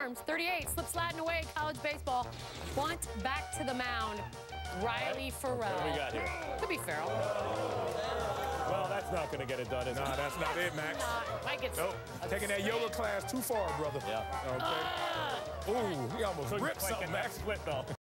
arms. 38, slip sliding away, college baseball. Bunt back to the mound. Riley Ferrell. What do we got here? Could be Ferrell. Well, that's not going to get it done, is it? Nah, that's not it, Max. Mike, it's Nope. Taking that yoga class too far, brother. Yeah. Okay. Ooh, he almost ripped something, Max. Split, though.